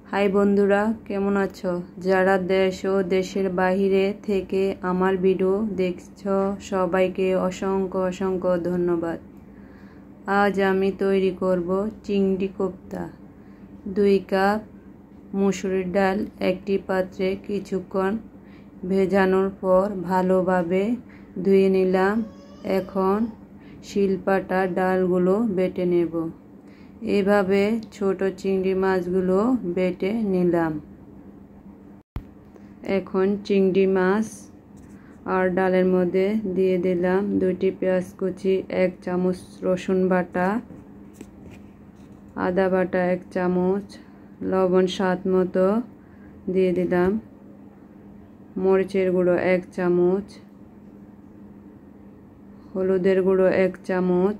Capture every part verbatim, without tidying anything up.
High বন্ধুরা, কেমন আছো? যারা দেশ ও দেশের বাইরে থেকে আমার ভিডিও দেখছো সবাইকে অসংখ্য অসংখ্য ধন্যবাদ। আজ আমি তৈরি করব চিংড়ি কোপ্তা। দুই কাপ মুসুরির ডাল একটি পাত্রে কিছুক্ষণ ভেজানোর পর ভালোভাবে ধুয়ে নিলাম। এখন শিলপাটা ডালগুলো বেটে নেব। এভাবে ছোট চিংড়ি মাছগুলো বেটে নিলাম। এখন চিংড়ি মাছ আর ডালের মধ্যে দিয়ে দিলাম দুটি পেঁয়াজ কুচি, এক চামচ রসুন বাটা, আদা বাটা এক চামচ, লবণ স্বাদ মতো দিয়ে দিলাম, মরিচের গুঁড়ো এক চামচ, হলুদের গুঁড়ো এক চামচ,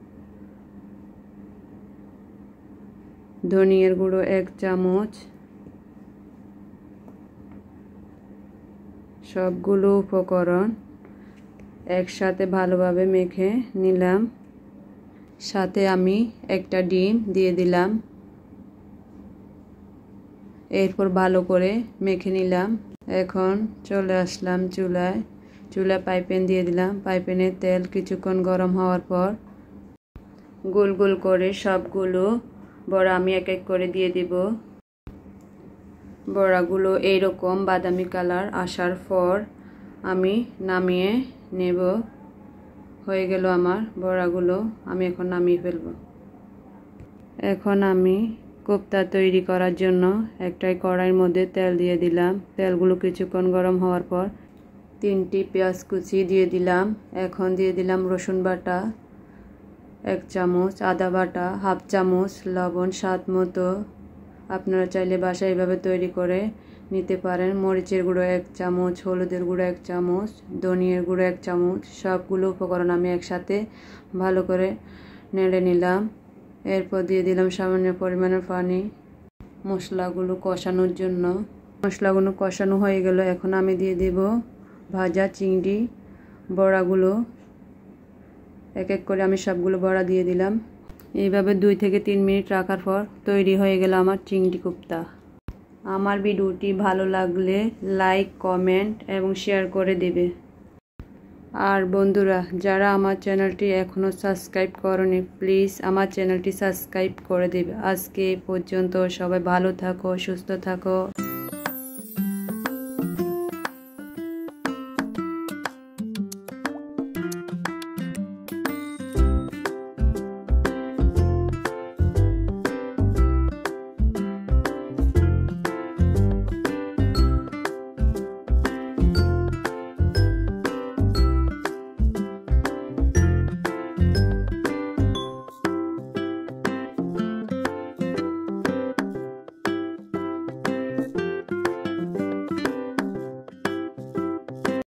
ধনিয়ার গুঁড়ো এক চামচ। সবগুলো উপকরণ একসাথে ভালোভাবে মেখে নিলাম। সাথে আমি একটা ডিম দিয়ে দিলাম। এরপর ভালো করে মেখে নিলাম। এখন চলে আসলাম চুলায়। চুলায় পাইপ্যান দিয়ে দিলাম। পাইপ্যানে তেল কিছুক্ষণ গরম হওয়ার পর গোল গোল করে সবগুলো বড়া আমি এক এক করে দিয়ে দিব। বড়াগুলো এইরকম বাদামি কালার আসার পর আমি নামিয়ে নেব। হয়ে গেল আমার বড়াগুলো, আমি এখন নামিয়ে ফেলব। এখন আমি কোপ্তা তৈরি করার জন্য একটা কড়াইয়ের মধ্যে তেল দিয়ে দিলাম। তেলগুলো কিছুক্ষণ গরম হওয়ার পর তিনটি পেঁয়াজ কুচি দিয়ে দিলাম। এখন দিয়ে দিলাম রসুন বাটা এক চামচ, আদা বাটা হাফ চামচ, লবণ স্বাদ মতো। আপনারা চাইলে বাসায় এইভাবে তৈরি করে নিতে পারেন। মরিচের গুঁড়ো এক চামচ, হলুদের গুঁড়ো এক চামচ, ধনিয়ার গুঁড়ো এক চামচ। সবগুলো উপকরণ আমি একসাথে ভালো করে নেড়ে নিলাম। এরপর দিয়ে দিলাম সামান্য পরিমাণের পানি মশলাগুলো কষানোর জন্য। মশলাগুলো কষানো হয়ে গেল। এখন আমি দিয়ে দেব ভাজা চিংড়ি বড়াগুলো। এক এক করে আমি সবগুলো বড়া দিয়ে দিলাম। এইভাবে দুই থেকে তিন মিনিট রাখার পর তৈরি হয়ে গেল আমার চিংড়ি কোপ্তা। আমার ভিডিওটি ভালো লাগলে লাইক, কমেন্ট এবং শেয়ার করে দেবে। আর বন্ধুরা, যারা আমার চ্যানেলটি এখনও সাবস্ক্রাইব করনি, প্লিজ আমার চ্যানেলটি সাবস্ক্রাইব করে দেবে। আজকে এই পর্যন্ত। সবাই ভালো থাকো, সুস্থ থাকো।